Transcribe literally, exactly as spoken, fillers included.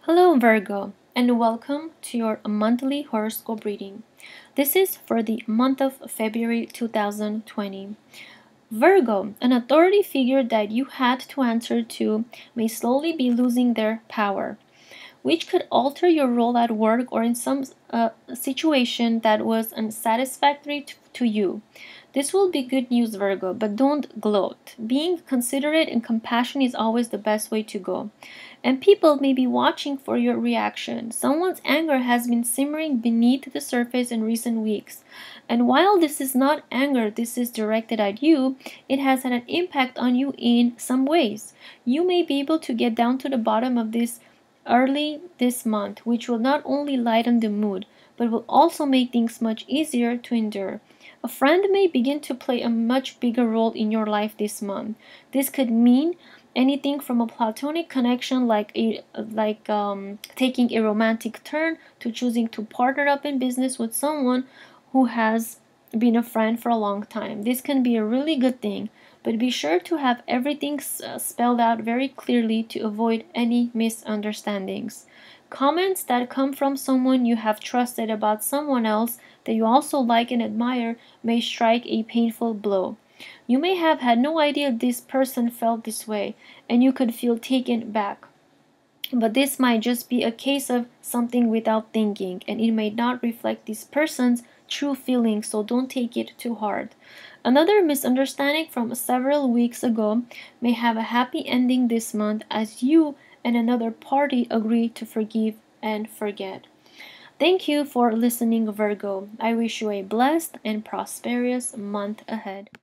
Hello, Virgo, and welcome to your monthly horoscope reading. This is for the month of February two thousand twenty. Virgo, an authority figure that you had to answer to may slowly be losing their power, which could alter your role at work or in some uh, situation that was unsatisfactory to, to you. This will be good news, Virgo, but don't gloat. Being considerate and compassionate is always the best way to go. And people may be watching for your reaction. Someone's anger has been simmering beneath the surface in recent weeks. And while this is not anger, this is directed at you, it has had an impact on you in some ways. You may be able to get down to the bottom of this early this month, which will not only lighten the mood, but will also make things much easier to endure. A friend may begin to play a much bigger role in your life this month. This could mean anything from a platonic connection like a like um, taking a romantic turn to choosing to partner up in business with someone who has been a friend for a long time. This can be a really good thing, but be sure to have everything uh, spelled out very clearly to avoid any misunderstandings. Comments that come from someone you have trusted about someone else that you also like and admire may strike a painful blow. You may have had no idea this person felt this way, and you could feel taken back. But this might just be a case of something without thinking, and it may not reflect this person's true feelings, so don't take it too hard. Another misunderstanding from several weeks ago may have a happy ending this month as you and another party agree to forgive and forget. Thank you for listening, Virgo. I wish you a blessed and prosperous month ahead.